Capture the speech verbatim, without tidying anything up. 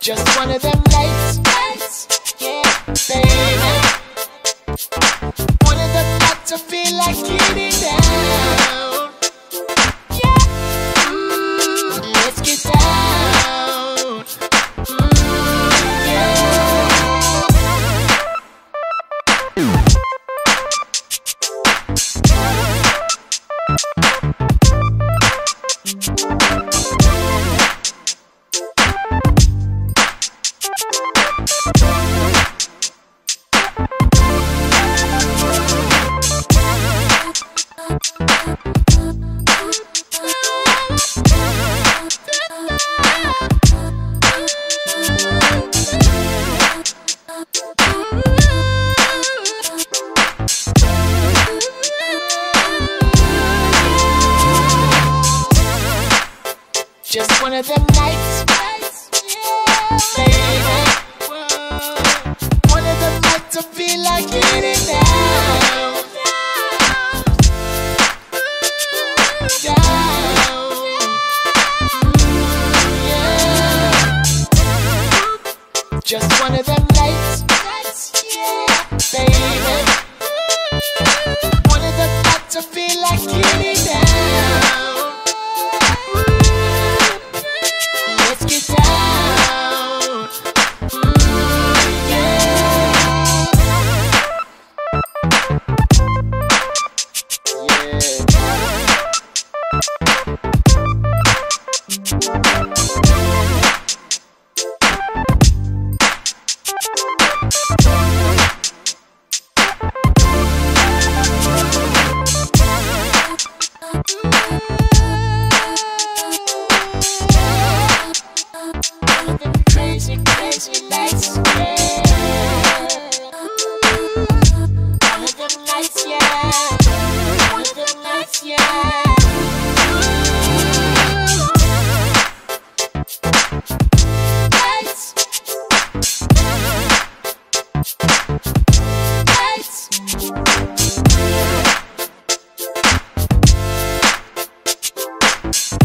Just one of them nights, nights, yeah, baby. One of them nights I feel like getting down. Yeah, mm, let's get down. Mm, yeah. Just one of them nights, nights, yeah, baby. One of them nights I feel like getting down, down, yeah. Just one of them nights, nights, yeah, baby. One of them nights I feel like getting down. Crazy, crazy nights, yeah. One of them nights, yeah. One of them nights, yeah. Nights, nights.